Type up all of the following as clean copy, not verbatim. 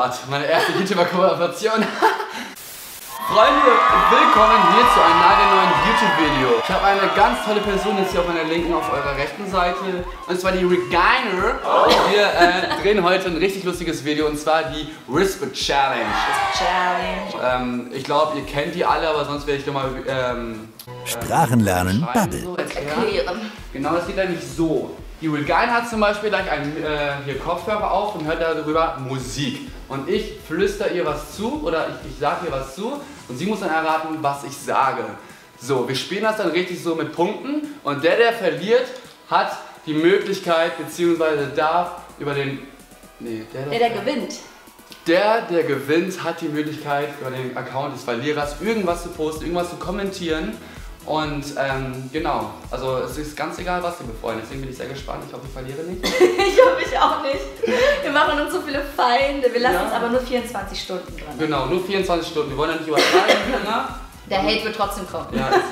Start, meine erste YouTuber-Kooperation. Freunde, willkommen hier zu einem nagelneuen YouTube-Video. Ich habe eine ganz tolle Person jetzt hier auf meiner linken, auf eurer rechten Seite. Und zwar die Reginer. Wir drehen heute ein richtig lustiges Video und zwar die Whisper Challenge. Ich glaube, ihr kennt die alle, aber sonst werde ich nochmal Sprachenlernen, Bubble. Erklären. Genau, das geht nämlich so. Die Regina hat zum Beispiel gleich einen hier Kopfhörer auf und hört darüber Musik. Und ich flüster ihr was zu oder ich sage ihr was zu und sie muss dann erraten, was ich sage. So, wir spielen das dann richtig so mit Punkten und der verliert, hat die Möglichkeit bzw. darf über den... Nee, der gewinnt. Der gewinnt, hat die Möglichkeit über den Account des Verlierers irgendwas zu posten, irgendwas zu kommentieren. Und genau, also es ist ganz egal, was wir befreuen. Deswegen bin ich sehr gespannt. Ich hoffe, ich verliere nicht. Ich hoffe, ich auch nicht. Wir machen uns so viele Feinde. Wir lassen uns aber nur 24 Stunden dran. Genau, nur 24 Stunden. Wir wollen ja nicht übertreiben. Ne? Der Hate wird trotzdem kommen. Ja, ist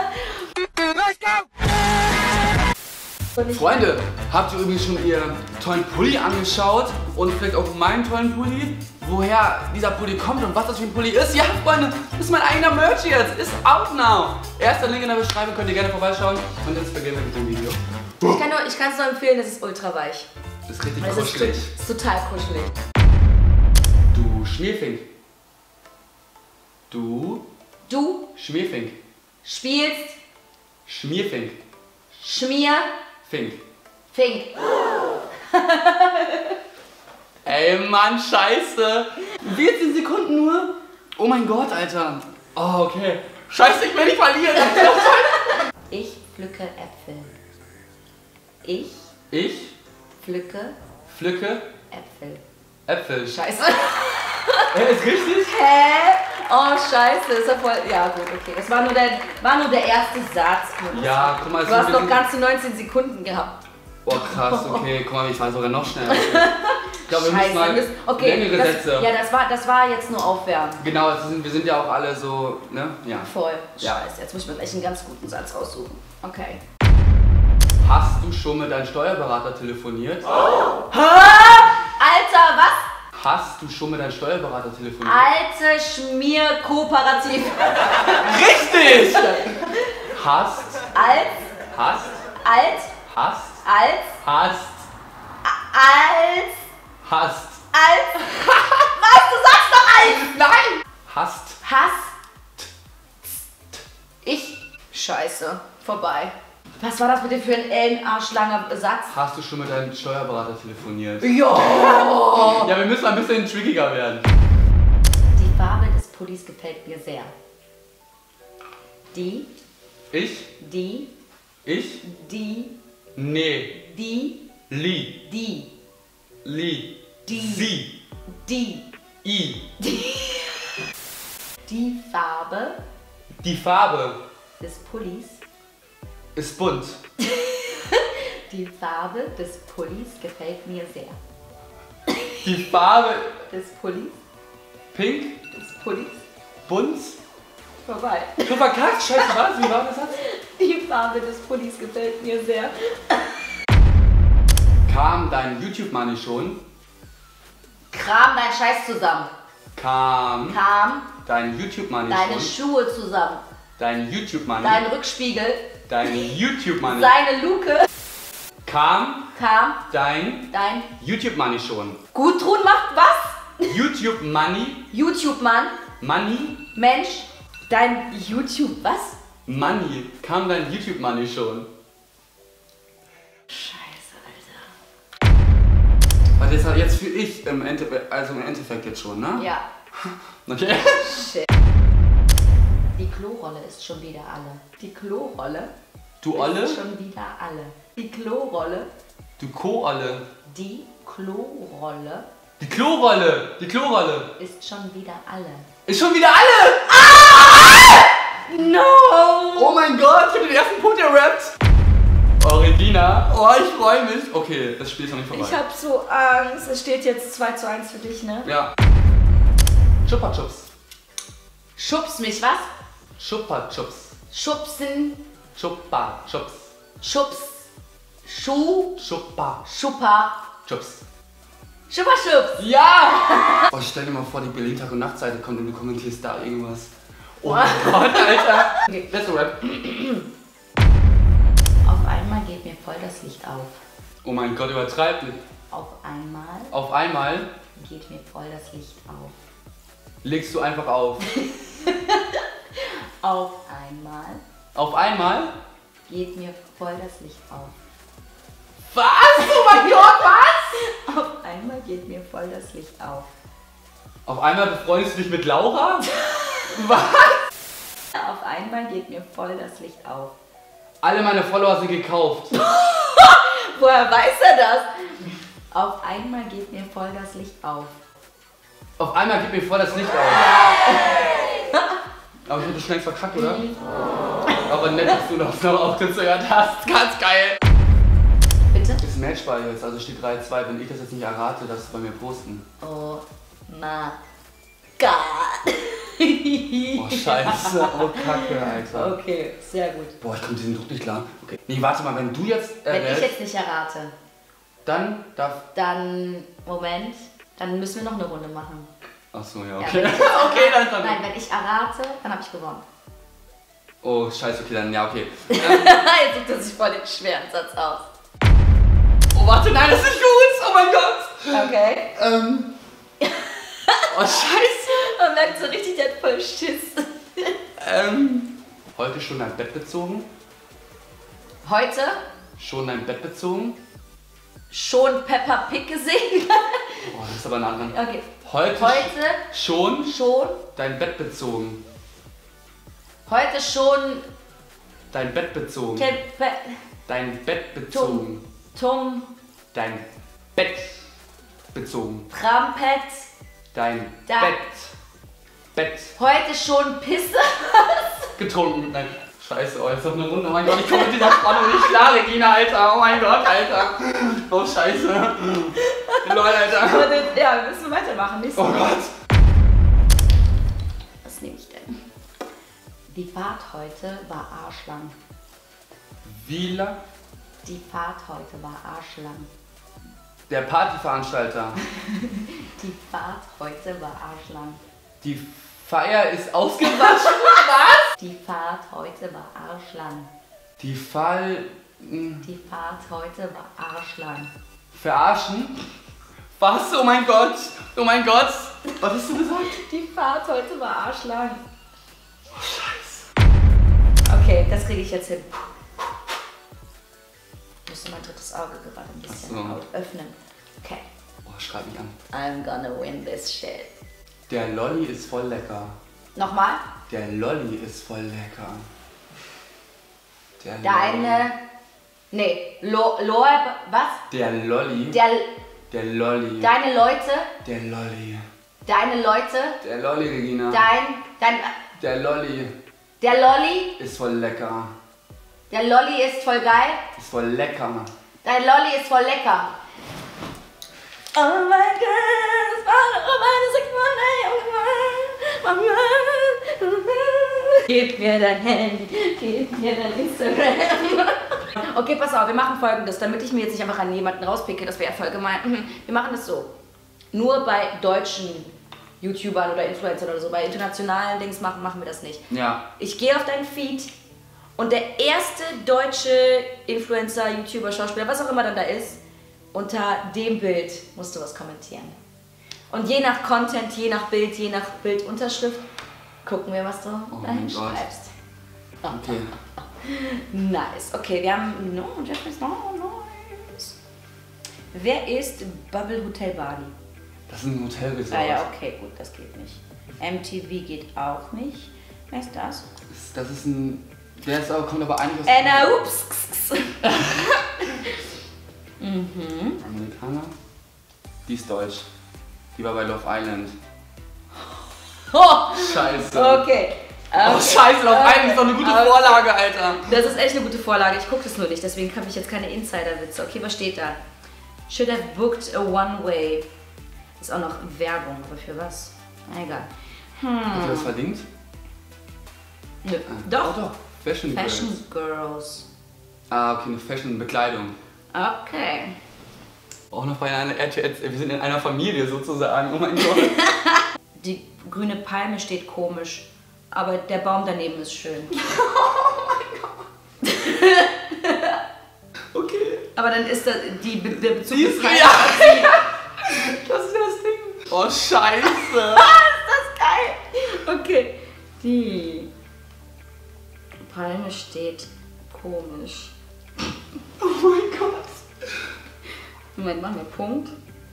so. Freunde, habt ihr übrigens schon ihren tollen Pulli angeschaut? Und vielleicht auch meinen tollen Pulli? Woher dieser Pulli kommt und was das für ein Pulli ist? Ja, Freunde, das ist mein eigener Merch jetzt. Ist out now. Erster Link in der Beschreibung, könnt ihr gerne vorbeischauen. Und jetzt beginnen wir mit dem Video. Ich kann es nur empfehlen, es ist ultra weich. Das ist richtig kuschelig. Es ist total kuschelig. Du Schmierfink. Du Schmierfink. Spielst Schmierfink. Fink. Ey, Mann, scheiße. 14 Sekunden nur? Oh mein Gott, Alter. Oh, okay. Scheiße, ich will nicht verlieren. Ich pflücke Äpfel. Ich pflücke Äpfel. Äpfel. Scheiße. Ist richtig? Hä? Oh, scheiße. Ist ja voll... Ja, gut, okay. Das war nur der erste Satz. Ja, guck mal. Du hast noch ganze 19 Sekunden gehabt. Oh, krass, okay. Guck mal, ich war sogar noch schneller. Ich glaube, wir müssen mal längere Sätze. Ja, das war jetzt nur Aufwärmen. Genau, wir sind ja auch alle so, ne? Ja. Voll. Ja. Scheiße, jetzt muss ich mir gleich einen ganz guten Satz raussuchen. Okay. Hast du schon mit deinem Steuerberater telefoniert? Oh. Alter, was? Hast du schon mit deinem Steuerberater telefoniert? Alte Schmierkooperativ. Richtig! Hast. Als. Hast. Alt. Hast. Als. Hast. Als. Hast. Als. Was? Du sagst doch als! Nein! Hast. Ich. Scheiße. Vorbei. Was war das bitte für ein ellenarschlanger Satz? Hast du schon mit deinem Steuerberater telefoniert? Ja! Ja, wir müssen ein bisschen trickiger werden. Die Farbe des Pullis gefällt mir sehr. Ich? Nee. Die Farbe des Pullis ist bunt. Die Farbe des Pullis gefällt mir sehr. Die Farbe des Pullis. Pink. Des Pullis. Bunt. Vorbei. Du verkackt, scheiße, was? Wie war das jetzt? Die Farbe des Pullis gefällt mir sehr. Kam dein YouTube-Money schon? Kram dein Scheiß zusammen. Kam dein YouTube-Money schon? Deine Schuhe zusammen. Dein YouTube-Money. Dein Rückspiegel. Dein YouTube-Money. Seine Luke. Kam dein YouTube-Money schon? Gudrun macht was? YouTube-Money. YouTube-Mann. Money. Mensch. Dein YouTube was? Money. Kam dein YouTube-Money schon? Scheiße, Alter. Warte, jetzt fühle ich im Endeffekt jetzt schon, ne? Ja. Okay. Shit. Die Klorolle ist schon wieder alle. Die Klorolle. Du Olle? Ist schon wieder alle. Die Klorolle. Du Ko-Olle. Die Klorolle. Die Klorolle. Die Klorolle. Ist schon wieder alle. Ist schon wieder alle! Ah! No! Oh mein Gott, ich hab den ersten Punkt gerappt. Oh, Regina. Oh, ich freue mich. Okay, das Spiel ist noch nicht vorbei. Ich hab so Angst. Es steht jetzt 2:1 für dich, ne? Ja. Chupa Chups. Schubst mich, was? Chupa Chups. Schubsen. Chupa Chups. Schubs. Schuh. Chupa Schuppa. Chups. Schupperschubs! Ja! Oh, stell dir mal vor, die Berlin Tag- und Nachtseite kommt und du kommentierst da irgendwas. Oh mein Gott, Alter! Okay. Let's rap. Auf einmal geht mir voll das Licht auf. Oh mein Gott, übertreib nicht. Auf Auf einmal geht mir voll das Licht auf. legst du einfach auf. Auf einmal Geht mir voll das Licht auf. Was? Oh mein Gott, was? Auf einmal geht mir voll das Licht auf. Auf einmal befreundest du dich mit Laura? Was? Auf einmal geht mir voll das Licht auf. Alle meine Follower sind gekauft. Woher weiß er das? Auf einmal geht mir voll das Licht auf. Auf einmal geht mir voll das Licht auf. Aber ich hab das schnell verkackt, oder? Aber nett, dass du noch Auftritt gehört hast. Ganz geil. Bitte? Ist Matchball jetzt, also steht 3-2. Wenn ich das jetzt nicht errate, darfst du bei mir posten. Oh mein Gott. Oh scheiße, oh Kacke, Alter. Okay, sehr gut. Boah, ich komme diesen Druck nicht klar. Okay. Nee, warte mal, wenn du jetzt Wenn ich jetzt nicht errate, dann darf... dann, Moment, dann müssen wir noch eine Runde machen. Achso, ja, Ja, okay. wenn ich- Okay, dann. Nein, wenn ich errate, dann habe ich gewonnen. Oh, scheiße, okay, dann, ja, okay. Jetzt sucht er sich voll den schweren Satz aus. Oh, warte, nein, das ist nicht gut. Oh mein Gott. Okay. Oh, scheiße. Man merkt so richtig, der hat voll Schiss. Heute schon dein Bett bezogen? Heute Schon dein Bett bezogen? schon Peppa Pig gesehen. Oh, das ist aber eine andere. Okay. Heute schon schon, dein Bett bezogen. heute schon, Dein Bett bezogen. Dein Bett bezogen. Tum, Dein Bett bezogen. Trampet, Dein Da- Bett heute schon Pisse. getrunken. Nein. Scheiße, oh, jetzt noch eine Runde. Oh mein Gott, ich komme mit dieser Spannung nicht klar, Regina, Alter. Oh mein Gott, Alter. Oh, scheiße. Lol, Alter. Ja, wir müssen weitermachen. Nächstes Oh Mal. Gott. Was nehme ich denn? Die Fahrt heute war arschlang. Wieler, Die Fahrt heute war arschlang. der Partyveranstalter. Die Fahrt heute war arschlang. Die Feier ist ausgewaschen. Was? Die Fahrt heute war arschlang. Die Fall... Die Fahrt heute war arschlang. Verarschen? Was? Oh mein Gott. Oh mein Gott. Was hast du gesagt? Die Fahrt heute war arschlang. Oh, scheiße. Okay, das kriege ich jetzt hin. Ich musste mein drittes Auge gerade ein bisschen Ach so. öffnen. Okay. Oh, schreib mich an. I'm gonna win this shit. Der Lolli ist voll lecker. Nochmal. Der Lolli ist voll lecker. Der Deine. Nee, was? Der Lolli. Der Lolli. Deine Leute. Der Lolli. Deine Leute. Der Lolli, Regina. Der Lolli Lolli. ist voll lecker. Der Lolli ist voll geil. Ist voll lecker. Dein Lolli ist voll lecker. Oh mein Gott, das war doch meine Gib mir dein Handy, gib mir dein Instagram. Okay, pass auf, wir machen Folgendes, damit ich mir jetzt nicht einfach an jemanden rauspicke, das wäre ja voll gemein. Wir machen das so. Nur bei deutschen YouTubern oder Influencern oder so, bei internationalen Dings machen wir das nicht. Ja. Ich gehe auf deinen Feed und der erste deutsche Influencer, YouTuber, Schauspieler, was auch immer dann da ist, unter dem Bild musst du was kommentieren. Und je nach Content, je nach Bildunterschrift, gucken wir, was du dahin schreibst. Okay. Nice. Okay, wir haben... No, Jeffrey's nice. Wer ist Bubble Hotel Bali? Das ist ein Hotelresort. Ah ja, okay, gut, das geht nicht. MTV geht auch nicht. Wer ist das? Das ist ein... Der ist aber, kommt aber eigentlich aus... Anna, ups. Amerikaner. Die ist deutsch. Die war bei Love Island. Oh, Scheiße. okay. Oh, scheiße, Love Island ist doch eine gute Vorlage, Alter. Das ist echt eine gute Vorlage. Ich gucke das nur nicht, deswegen habe ich jetzt keine Insider-Witze. Okay, was steht da? Should have booked a one-way. Ist auch noch Werbung, aber für was? Na, egal. Hast du das verlinkt? Nö. Oh, Doch. doch. Fashion Girls. Fashion Girls. Ah, okay, eine Fashion-Bekleidung. Okay. Auch noch bei einer RTL, wir sind in einer Familie sozusagen, oh mein Gott. Die grüne Palme steht komisch, aber der Baum daneben ist schön. Okay. Aber dann ist das der Bezug ist frei. ja. Das ist ja das Ding. Oh, scheiße. Ist das geil. Okay. Die Palme steht komisch. Oh mein Gott. Moment, machen wir Punkt.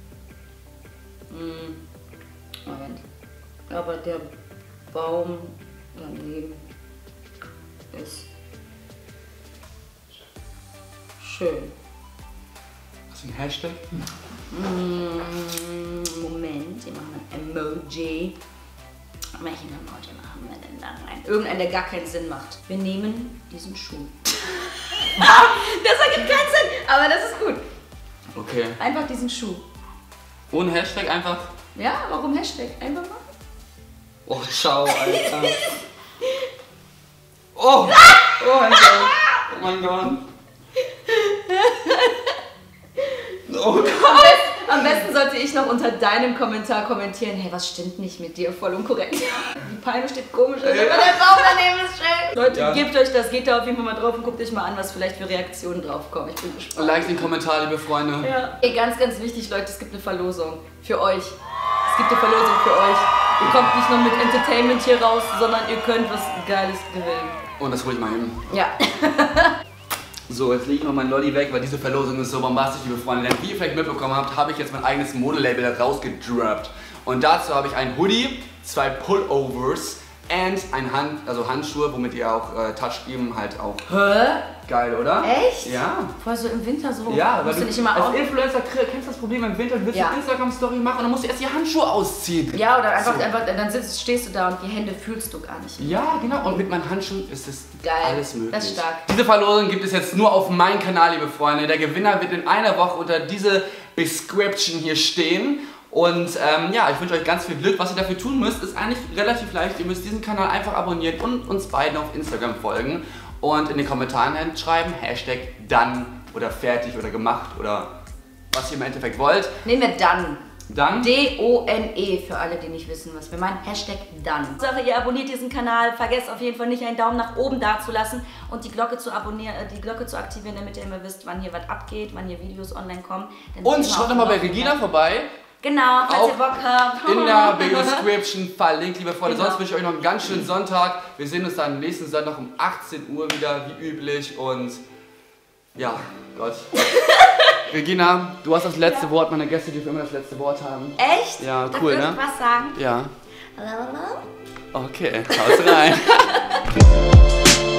Moment. Aber der Baum daneben ist schön. Hast du ein Hashtag? Moment, wir machen ein Emoji. Welchen Emoji machen wir denn da rein? Irgendeinen, der gar keinen Sinn macht. Wir nehmen diesen Schuh. Das ergibt keinen Sinn, aber das ist gut. Okay. Einfach diesen Schuh. Ohne Hashtag einfach. Ja, warum Hashtag? Einfach mal. Oh, ciao, Alter. Oh! Oh mein Gott. Oh mein Gott. Oh Gott. Am besten sollte ich noch unter deinem Kommentar kommentieren, hey, was stimmt nicht mit dir? Voll unkorrekt. Die Palme steht komisch, aber der Baum daneben ist schön. Leute, Ja. Gebt euch das, geht da auf jeden Fall mal drauf und guckt euch mal an, was vielleicht für Reaktionen drauf kommen. Ich bin gespannt. Like den Kommentar, liebe Freunde. Ja. Ey, ganz, ganz wichtig, Leute, es gibt eine Verlosung für euch. Es gibt eine Verlosung für euch. Ihr kommt nicht nur mit Entertainment hier raus, sondern ihr könnt was Geiles gewinnen. Und das hol ich mal hin. Ja. So, jetzt lege ich noch mein Lolli weg, weil diese Verlosung ist so bombastisch, liebe Freunde. Denn wie ihr vielleicht mitbekommen habt, habe ich jetzt mein eigenes Modelabel rausgedroppt. Und dazu habe ich ein Hoodie, 2 Pullovers und Handschuhe, womit ihr auch Touchscreen halt auch... Hä? Geil, oder? Echt? Ja. Voll so im Winter so. Ja, weil musst du du nicht immer als aus. Influencer kennst das Problem im Winter, du willst Ja. eine Instagram-Story machen und dann musst du erst die Handschuhe ausziehen. Ja, oder einfach, So. dann stehst du da und die Hände fühlst du gar nicht. Ja, genau. Und mit meinen Handschuhen ist es Geil. alles möglich. Das ist stark. Diese Verlosung gibt es jetzt nur auf meinem Kanal, liebe Freunde. Der Gewinner wird in einer Woche unter diese Description hier stehen. Und ja, ich wünsche euch ganz viel Glück. Was ihr dafür tun müsst, ist eigentlich relativ leicht. Ihr müsst diesen Kanal einfach abonnieren und uns beiden auf Instagram folgen. Und in den Kommentaren schreiben, Hashtag dann oder fertig oder gemacht oder was ihr im Endeffekt wollt. Nehmen wir dann. Dann D-O-N-E für alle, die nicht wissen, was wir meinen. Hashtag dann. Sache, ihr abonniert diesen Kanal. Vergesst auf jeden Fall nicht, einen Daumen nach oben da zu lassen und die Glocke zu aktivieren, damit ihr immer wisst, wann hier was abgeht, wann hier Videos online kommen. Denn und immer schaut auf doch mal bei dem Regina Laufenden. vorbei. Genau, falls Auch ihr Bock habt. In der Description verlinkt, liebe Freunde. Genau. Sonst wünsche ich euch noch einen ganz schönen Sonntag. Wir sehen uns dann nächsten Sonntag um 18 Uhr wieder, wie üblich. Und ja, Gott. Regina, du hast das letzte Wort. Meine Gäste dürfen immer das letzte Wort haben. Echt? Ja, Darf cool, ich ne? irgendwas sagen? Ja. Lalalala. Okay, haut rein.